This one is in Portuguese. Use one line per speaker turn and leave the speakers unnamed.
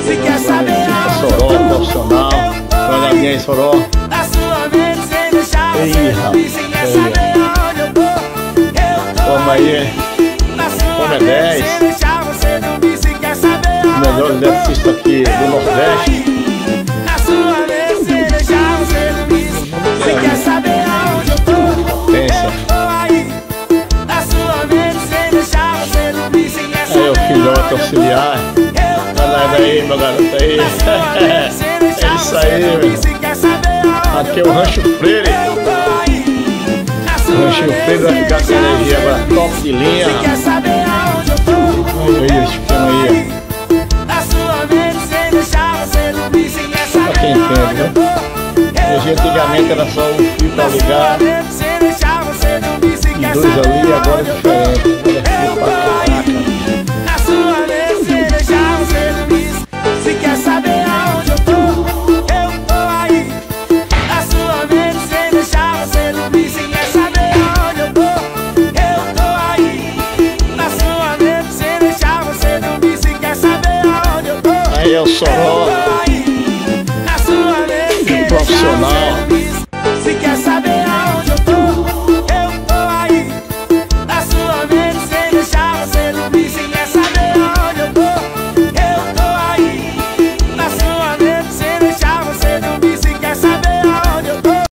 Se quer saber
Soró, profissional. Olha alguém aí, Soró.
a sua mente sem deixar você dormir. Se quer saber aonde eu tô.
Toma aí.
Na sua
Como é
mente
10.
sem deixar você dormir. Se quer saber
Os melhores dentistas aqui do Nordeste.
na sua mente sem deixar você dormir. Se quer saber aonde eu tô.
Pensa.
Aí, na sua mente sem deixar você dormir. Se quer
Aí,
saber
o filhote auxiliar. Olha daí, meu garoto aí. É isso aí, meu. Aqui é o Rancho Freire. O Rancho Freire vai ficar com energia agora top de linha. Olha aí, esse pequeno aí. Pra quem entende, né? Energia antigamente era só um fio pra ligar. E dois ali, agora é diferente.